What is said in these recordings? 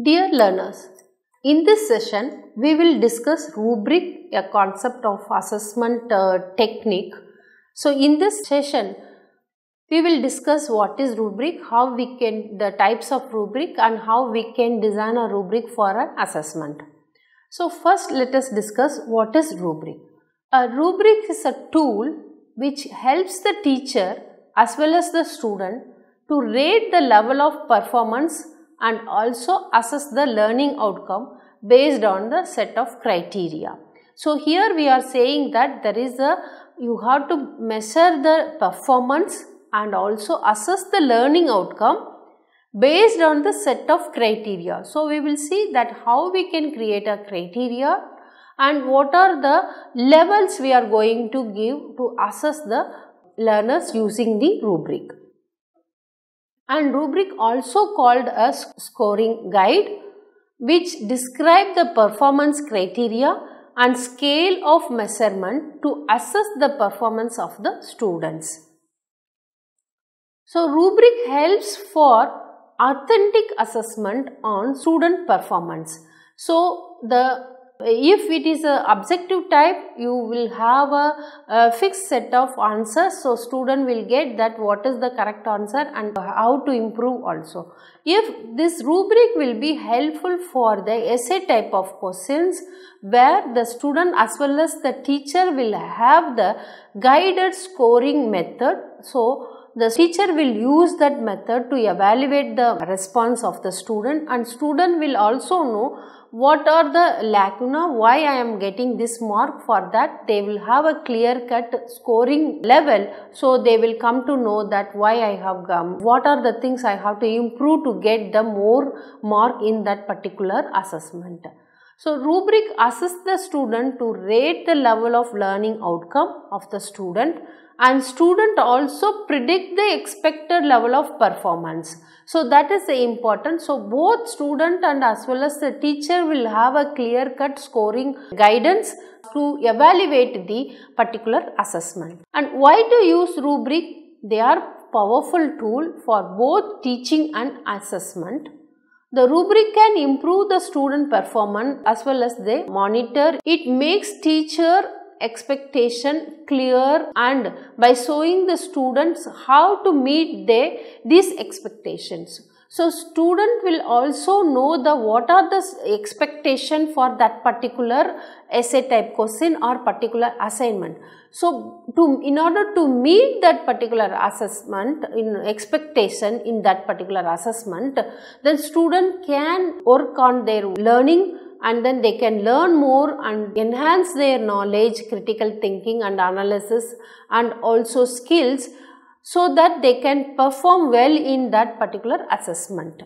Dear learners, in this session we will discuss rubric, a concept of assessment technique. So in this session we will discuss what is rubric, how we can, the types of rubric and how we can design a rubric for an assessment. So first let us discuss what is rubric. A rubric is a tool which helps the teacher as well as the student to rate the level of performance and also assess the learning outcome based on the set of criteria. So here we are saying that there is you have to measure the performance and also assess the learning outcome based on the set of criteria. So we will see that how we can create a criteria and what are the levels we are going to give to assess the learners using the rubric. And rubric also called as scoring guide, which describe the performance criteria and scale of measurement to assess the performance of the students. So rubric helps for authentic assessment on student performance. So if it is a objective type, you will have a fixed set of answers. So student will get that what is the correct answer and how to improve also. If this rubric will be helpful for the essay type of questions, where the student as well as the teacher will have the guided scoring method. So the teacher will use that method to evaluate the response of the student, and student will also know what are the lacuna, why I am getting this mark. For that they will have a clear cut scoring level, so they will come to know that why I have what are the things I have to improve to get the more mark in that particular assessment. So rubric assists the student to rate the level of learning outcome of the student, and student also predict the expected level of performance. So that is important. So both student and as well as the teacher will have a clear cut scoring guidance to evaluate the particular assessment. And why to use rubric? They are powerful tool for both teaching and assessment. The rubric can improve the student performance as well as they monitor. It makes teacher expectation clear, and by showing the students how to meet these expectations. So student will also know what are the expectation for that particular essay type question or particular assignment. So in order to meet that particular assessment in expectation in that particular assessment, then student can work on their learning, and then they can learn more and enhance their knowledge, critical thinking and analysis and also skills, so that they can perform well in that particular assessment.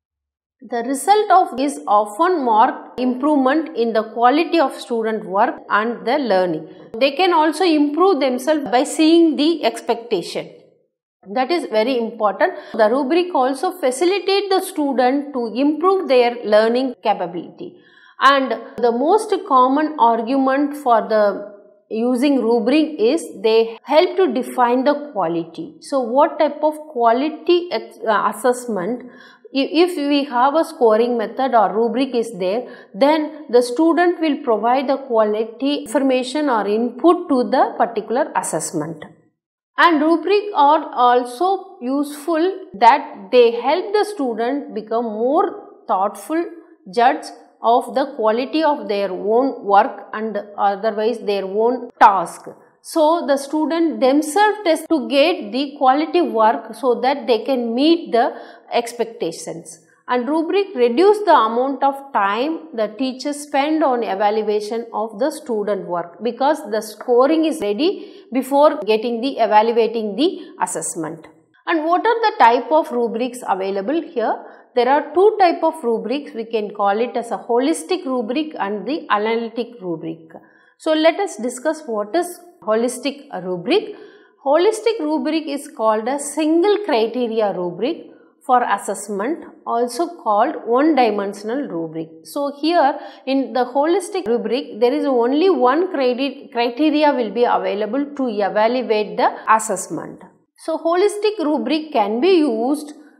The result of is often marked improvement in the quality of student work and the learning. They can also improve themselves by seeing the expectation. That is very important. The rubric also facilitates the student to improve their learning capability. And the most common argument for the using rubric is they help to define the quality. So what type of quality assessment? If we have a scoring method or rubric is there, then the student will provide the quality information or input to the particular assessment. And rubric are also useful that they help the student become more thoughtful judge of the quality of their own work and otherwise their own task. So the student themselves test to get the quality work so that they can meet the expectations. And rubric reduce the amount of time the teachers spend on evaluation of the student work, because the scoring is ready before getting the evaluating the assessment. And what are the type of rubrics available here? There are two type of rubrics. We can call it as a holistic rubric and the analytic rubric. So let us discuss what is holistic rubric. Holistic rubric is called a single criteria rubric for assessment, also called one-dimensional rubric. So here in the holistic rubric, there is only one criteria will be available to evaluate the assessment. So holistic rubric can be used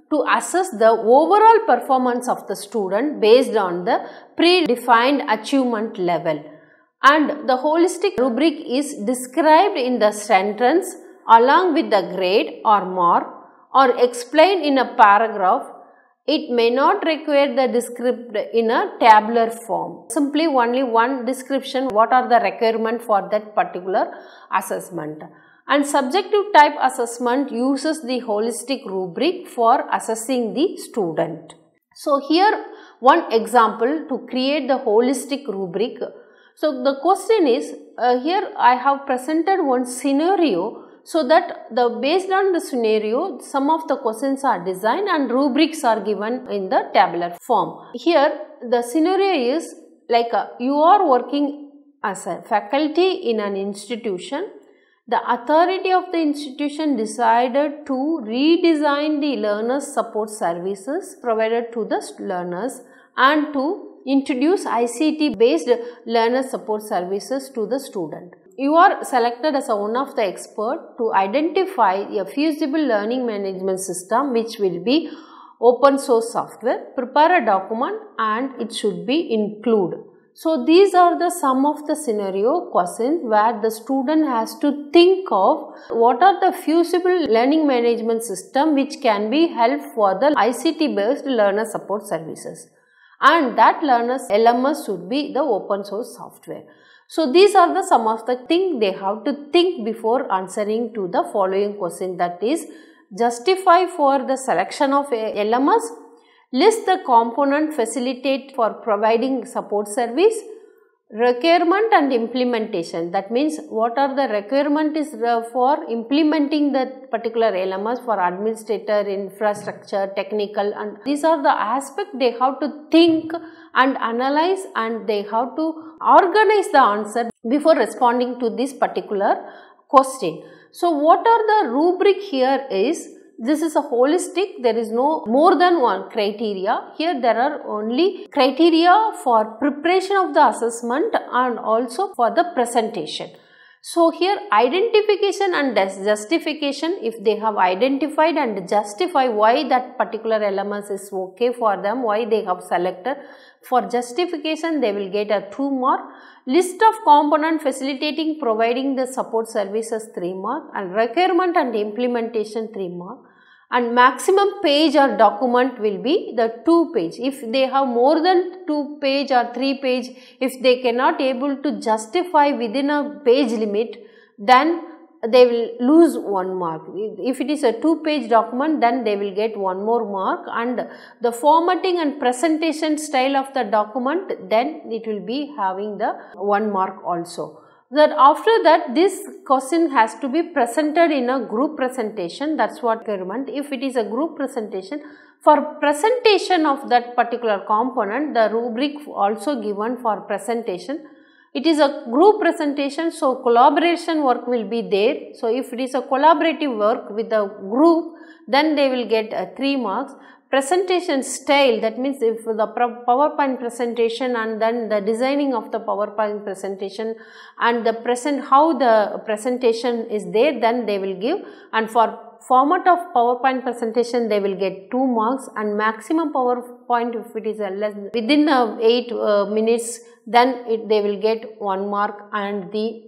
to assess the overall performance of the student based on the predefined achievement level. And the holistic rubric is described in the sentence along with the grade or mark or explained in a paragraph. It may not require the description in a tabular form. Simply only one description, what are the requirements for that particular assessment. And subjective type assessment uses the holistic rubric for assessing the student. So here one example to create the holistic rubric. So the question is, here I have presented one scenario, so that based on the scenario some of the questions are designed and rubrics are given in the tabular form. Here the scenario is like you are working as a faculty in an institution. The authority of the institution decided to redesign the learners support services provided to the learners and to introduce ICT based learner support services to the student. You are selected as one of the experts to identify a feasible learning management system which will be open source software, prepare a document and it should be included. So these are the some of the scenario questions where the student has to think of what are the feasible learning management system which can be helpful for the ICT based learner support services. And that learner's LMS should be the open source software. So these are the some of the things they have to think before answering to the following question, that is justify for the selection of a LMS, list the component facilitate for providing support service, requirement and implementation. That means what are the requirement is for implementing that particular LMS for administrator, infrastructure, technical, and these are the aspects they have to think and analyze and they have to organize the answer before responding to this particular question. So what are the rubric here is, this is a holistic, there is no more than one criteria. Here there are only criteria for preparation of the assessment and also for the presentation. So here identification and justification, if they have identified and justify why that particular LMS is okay for them, why they have selected. For justification they will get a 2 mark. List of component facilitating providing the support services 3 mark and requirement and implementation 3 mark. And maximum page or document will be the 2 page. If they have more than 2 page or 3 page, if they cannot able to justify within a page limit, then they will lose 1 mark. If it is a 2 page document, then they will get 1 more mark, and the formatting and presentation style of the document, then it will be having the 1 mark also. That after that this question has to be presented in a group presentation, that is what requirement. If it is a group presentation, for presentation of that particular component, the rubric also given for presentation. It is a group presentation, so collaboration work will be there. So if it is a collaborative work with the group, then they will get 3 marks. Presentation style, that means if the PowerPoint presentation and then the designing of the PowerPoint presentation and the how the presentation is there, then they will give. And for format of PowerPoint presentation they will get 2 marks, and maximum PowerPoint if it is less within 8 minutes, then they will get 1 mark, and the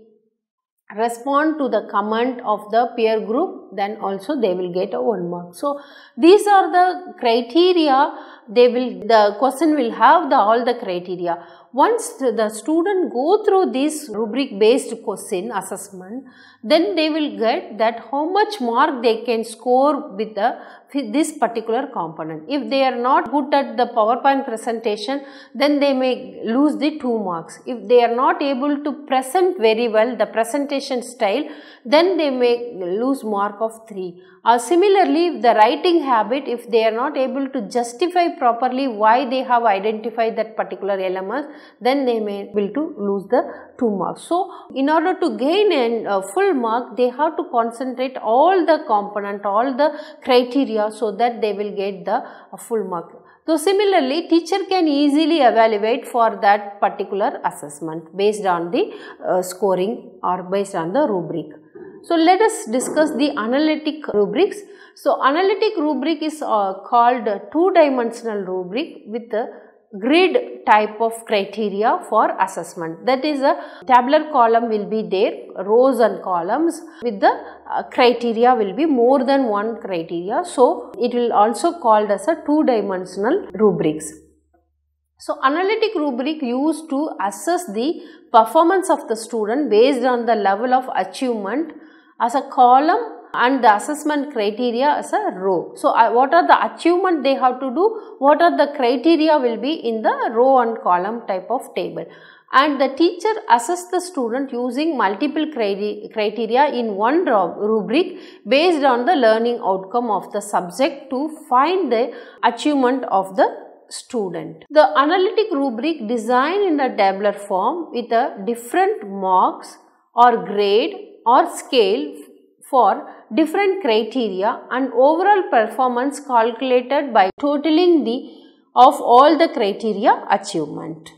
respond to the comment of the peer group, then also they will get a 1 mark. So these are the criteria, the question will have all the criteria. Once the student go through this rubric based question assessment, then they will get that how much mark they can score with this particular component. If they are not good at the PowerPoint presentation, then they may lose the 2 marks. If they are not able to present very well the presentation style, then they may lose mark of 3. Similarly, the writing habit, if they are not able to justify properly why they have identified that particular LMS, then they may be able to lose the 2 marks. So in order to gain a full mark, they have to concentrate all the component, all the criteria, so that they will get the full mark. So similarly, teacher can easily evaluate for that particular assessment based on the scoring or based on the rubric. So let us discuss the analytic rubrics. So analytic rubric is called two-dimensional rubric with a grid type of criteria for assessment. That is, a tabular column will be there, rows and columns with the criteria will be more than one criteria. So it will also called as a two-dimensional rubrics. So analytic rubric used to assess the performance of the student based on the level of achievement as a column and the assessment criteria as a row. So what are the achievement they have to do, what are the criteria will be in the row and column type of table. And the teacher assess the student using multiple criteria in one rubric based on the learning outcome of the subject to find the achievement of the student. The analytic rubric designed in a tabular form with a different marks or grade or scale for different criteria and overall performance calculated by totaling of all the criteria achievement.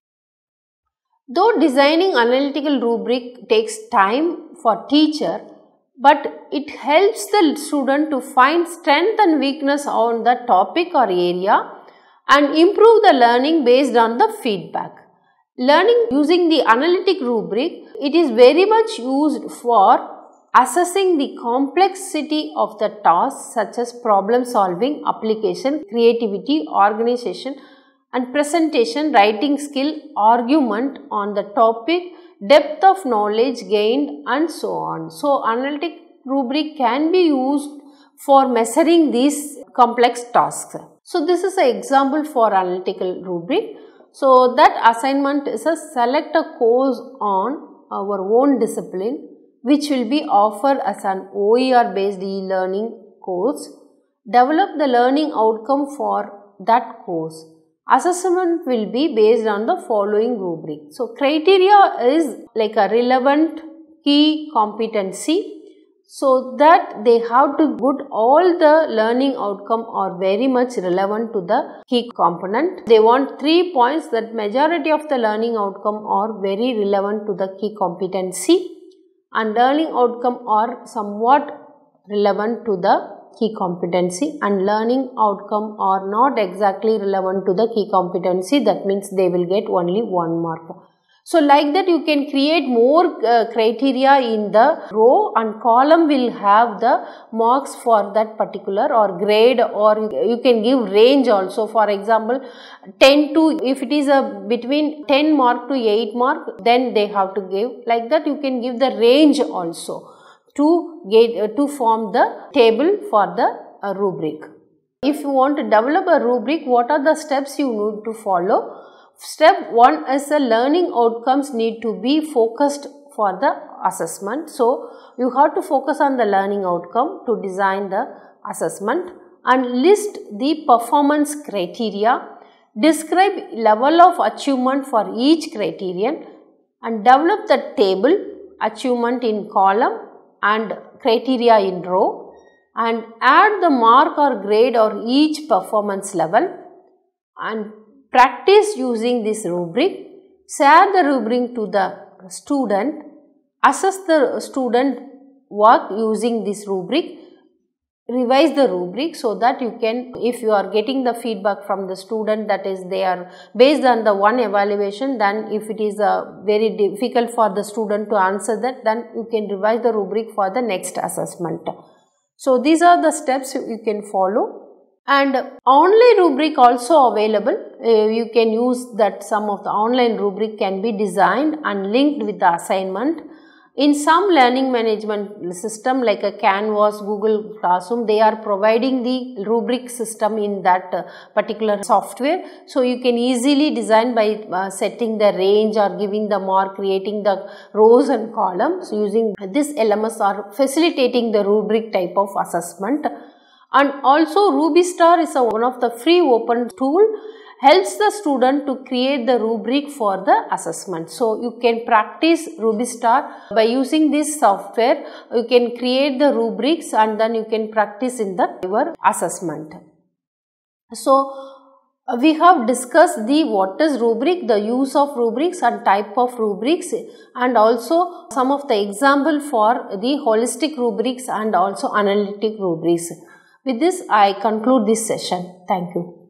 Though designing analytical rubric takes time for teacher, but it helps the student to find strength and weakness on the topic or area and improve the learning based on the feedback. Learning using the analytic rubric, it is very much used for assessing the complexity of the task such as problem solving, application, creativity, organization and presentation, writing skill, argument on the topic, depth of knowledge gained and so on. So analytic rubric can be used for measuring these complex tasks. So this is an example for analytical rubric. So that assignment is a select a course on our own discipline which will be offered as an OER based e-learning course. Develop the learning outcome for that course. Assessment will be based on the following rubric. So criteria is like a relevant key competency, so that they have to put all the learning outcome are very much relevant to the key component. They want 3 points that majority of the learning outcome are very relevant to the key competency and learning outcome are somewhat relevant to the key competency and learning outcome are not exactly relevant to the key competency. That means they will get only 1 mark. So like that you can create more criteria in the row and column will have the marks for that particular or grade, or you can give range also. For example 10 to, if it is between 10 mark to 8 mark, then they have to give. Like that you can give the range also to form the table for the rubric. If you want to develop a rubric, what are the steps you need to follow? Step 1 is the learning outcomes need to be focused for the assessment. So you have to focus on the learning outcome to design the assessment and list the performance criteria, describe level of achievement for each criterion and develop the table achievement in column and criteria in row and add the mark or grade or each performance level and practice using this rubric, share the rubric to the student, assess the student work using this rubric, revise the rubric so that you can, if you are getting the feedback from the student that is they are based on the one evaluation, then if it is very difficult for the student to answer that, then you can revise the rubric for the next assessment. So these are the steps you can follow. And online rubric also available. You can use that. Some of the online rubric can be designed and linked with the assignment. In some learning management system like a Canvas, Google Classroom, they are providing the rubric system in that particular software. So you can easily design by setting the range or giving the mark, creating the rows and columns. Using this LMS are facilitating the rubric type of assessment. And also Rubistar is one of the free open tool, helps the student to create the rubric for the assessment. So you can practice Rubistar by using this software. You can create the rubrics and then you can practice in your assessment. So We have discussed the what is rubric, the use of rubrics and type of rubrics, and also some of the example for the holistic rubrics and also analytic rubrics. With this, I conclude this session. Thank you.